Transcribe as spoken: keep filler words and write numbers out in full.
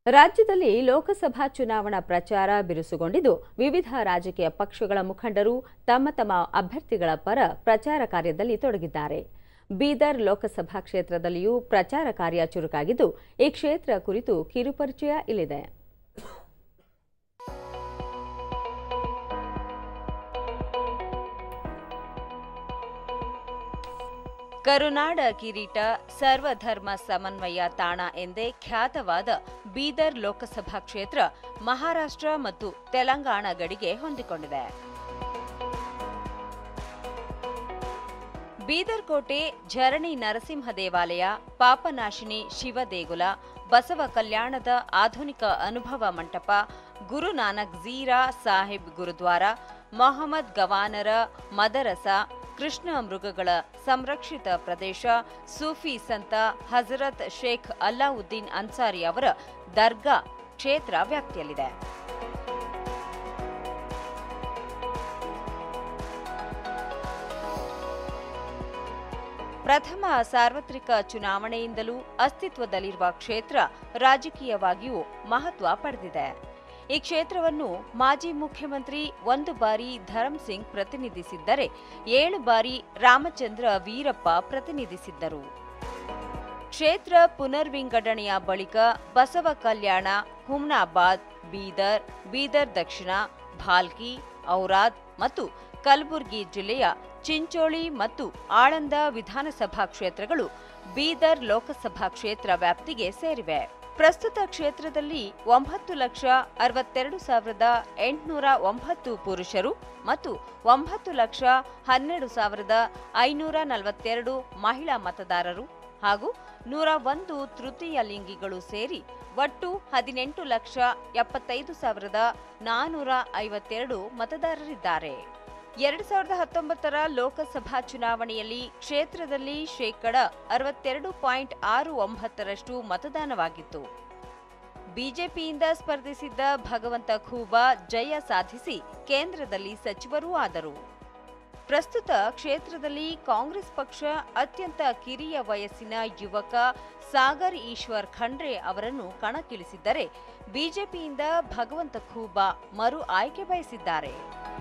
ರಾಜ್ಯದಲ್ಲಿ ಲೋಕಸಭಾ ಚುನಾವಣಾ ಪ್ರಚಾರ ಬಿರುಸುಗೊಂಡಿದ್ದು ವಿವಿಧ ರಾಜಕೀಯ ಪಕ್ಷಗಳ ಮುಖಂಡರು ತಮ್ಮ ತಮ್ಮ ಅಭ್ಯರ್ಥಿಗಳ ಪರ ಪ್ರಚಾರ ಕಾರ್ಯದಲ್ಲಿ ತೊಡಗಿದ್ದಾರೆ. ಬೀದರ್ ಲೋಕಸಭಾ ಕ್ಷೇತ್ರದಲ್ಲಿಯೂ ಪ್ರಚಾರ ಕಾರ್ಯ ಚುರುಕಾಗಿದ್ದು ಈ ಕ್ಷೇತ್ರ ಕುರಿತು ಕಿರುಪರಿಚಯ ಇಲ್ಲಿದೆ. ಕರುನಾಡ ಕಿರೀಟ ಸರ್ವಧರ್ಮ ಸಮನ್ವಯ ತಾಣ ಎಂದೇ ಖ್ಯಾತವಾದ ಬೀದರ್ ಲೋಕಸಭಾ ಕ್ಷೇತ್ರ ಮಹಾರಾಷ್ಟ್ರ ಮತ್ತು ತೆಲಂಗಾಣ ಗಡಿಗೆ ಹೊಂದಿಕೊಂಡಿದೆ. ಬೀದರ್ ಕೋಟೆ, ಝರಣಿ ನರಸಿಂಹ ದೇವಾಲಯ, ಪಾಪನಾಶಿನಿ ಶಿವ ದೇಗುಲ, ಬಸವ ಕಲ್ಯಾಣದ ಆಧುನಿಕ ಅನುಭವ ಮಂಟಪ, ಗುರು ನಾನಕ್ ಝೀರಾ ಸಾಹಿಬ್ ಗುರುದ್ವಾರ, ಮೊಹಮ್ಮದ್ ಗವಾನರ ಮದರಸ, ಕೃಷ್ಣ ಮೃಗಗಳ ಸಂರಕ್ಷಿತ ಪ್ರದೇಶ, ಸೂಫಿ ಸಂತ ಹಜರತ್ ಶೇಖ್ ಅಲ್ಲಾವುದ್ದೀನ್ ಅನ್ಸಾರಿ ಅವರ ದರ್ಗಾ ಕ್ಷೇತ್ರ ವ್ಯಾಪ್ತಿಯಲ್ಲಿದೆ. ಪ್ರಥಮ ಸಾರ್ವತ್ರಿಕ ಚುನಾವಣೆಯಿಂದಲೂ ಅಸ್ತಿತ್ವದಲ್ಲಿರುವ ಕ್ಷೇತ್ರ ರಾಜಕೀಯವಾಗಿಯೂ ಮಹತ್ವ ಪಡೆದಿದೆ. ಈ ಕ್ಷೇತ್ರವನ್ನು ಮಾಜಿ ಮುಖ್ಯಮಂತ್ರಿ ಒಂದು ಬಾರಿ ಧರಮ್ ಸಿಂಗ್ ಪ್ರತಿನಿಧಿಸಿದ್ದರೆ ಏಳು ಬಾರಿ ರಾಮಚಂದ್ರ ವೀರಪ್ಪ ಪ್ರತಿನಿಧಿಸಿದ್ದರು. ಕ್ಷೇತ್ರ ಪುನರ್ವಿಂಗಡಣೆಯ ಬಳಿಕ ಬಸವ ಕಲ್ಯಾಣ, ಹುಮ್ನಾಬಾದ್, ಬೀದರ್, ಬೀದರ್ ದಕ್ಷಿಣ, ಭಾಲ್ಕಿ, ಔರಾದ್ ಮತ್ತು ಕಲಬುರಗಿ ಜಿಲ್ಲೆಯ ಚಿಂಚೋಳಿ ಮತ್ತು ಆಳಂದ ವಿಧಾನಸಭಾ ಕ್ಷೇತ್ರಗಳು ಬೀದರ್ ಲೋಕಸಭಾ ಕ್ಷೇತ್ರ ವ್ಯಾಪ್ತಿಗೆ ಸೇರಿವೆ. ಪ್ರಸ್ತುತ ಕ್ಷೇತ್ರದಲ್ಲಿ ಒಂಬತ್ತು ಲಕ್ಷ ಅರವತ್ತೆರಡು ಸಾವಿರದ ಎಂಟುನೂರ ಒಂಬತ್ತು ಪುರುಷರು ಮತ್ತು ಒಂಬತ್ತು ಲಕ್ಷ ಹನ್ನೆರಡು ಸಾವಿರದ ಐನೂರ ನಲವತ್ತೆರಡು ಮಹಿಳಾ ಮತದಾರರು ಹಾಗೂ ನೂರ ಒಂದು ತೃತೀಯ ಲಿಂಗಿಗಳು ಸೇರಿ ಒಟ್ಟು ಹದಿನೆಂಟು ಲಕ್ಷ ಎಪ್ಪತ್ತೈದು ಸಾವಿರದ ನಾನೂರ ಐವತ್ತೆರಡು ಮತದಾರರಿದ್ದಾರೆ. ಎರಡು ಸಾವಿರದ ಹತ್ತೊಂಬತ್ತರ ಲೋಕಸಭಾ ಚುನಾವಣೆಯಲ್ಲಿ ಕ್ಷೇತ್ರದಲ್ಲಿ ಶೇಕಡ ಅರವತ್ತೆರಡು ಪಾಯಿಂಟ್ ಆರು ಒಂಬತ್ತರಷ್ಟು ಮತದಾನವಾಗಿತ್ತು. ಬಿಜೆಪಿಯಿಂದ ಸ್ಪರ್ಧಿಸಿದ್ದ ಭಗವಂತ ಖೂಬಾ ಜಯ ಸಾಧಿಸಿ ಕೇಂದ್ರದಲ್ಲಿ ಸಚಿವರೂ ಆದರು. ಪ್ರಸ್ತುತ ಕ್ಷೇತ್ರದಲ್ಲಿ ಕಾಂಗ್ರೆಸ್ ಪಕ್ಷ ಅತ್ಯಂತ ಕಿರಿಯ ವಯಸ್ಸಿನ ಯುವಕ ಸಾಗರ್ ಈಶ್ವರ್ ಖಂಡ್ರೆ ಅವರನ್ನು ಕಣಕ್ಕಿಳಿಸಿದ್ದರೆ ಬಿಜೆಪಿಯಿಂದ ಭಗವಂತ ಖೂಬಾ ಮರು ಆಯ್ಕೆ ಬಯಸಿದ್ದಾರೆ.